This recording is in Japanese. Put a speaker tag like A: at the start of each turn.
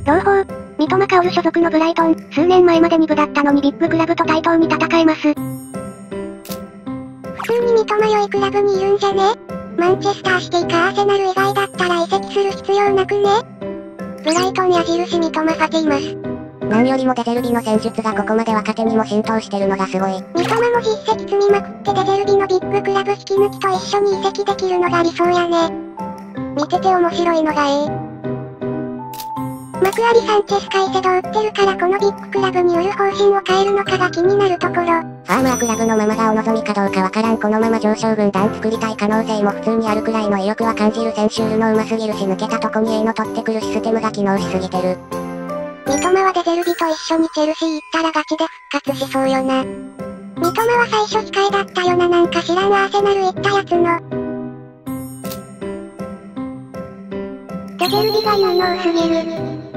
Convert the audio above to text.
A: 朗報。三笘薫所属のブライトン、数年前まで2部だったのにビッグクラブと対等に戦えます。
B: 普通に三笘良いクラブにいるんじゃね？マンチェスターシティかアーセナル以外だったら移籍する必要なくね？ブライトン矢印三笘ファティマス。
C: 何よりもデゼルビの戦術がここまで若手にも浸透してるのがすごい。
B: 三笘も実績積みまくってデゼルビのビッグクラブ引き抜きと一緒に移籍できるのが理想やね。見てて面白いのがマクアリサンチェスカイセド売ってるからこのビッグクラブに売る方針を変えるのかが気になるところ。
C: ファーマークラブのままがお望みかどうかわからん。このまま上昇軍団作りたい可能性も普通にあるくらいの意欲は感じる。選手の上手すぎるし抜けたとこにの取ってくるシステムが機能しすぎてる。
B: 三笘はデゼルビと一緒にチェルシー行ったらガチで復活しそうよな。三笘は最初控えだったよな。なんか知らんアーセナル行ったやつの。デゼルビが有能すぎる。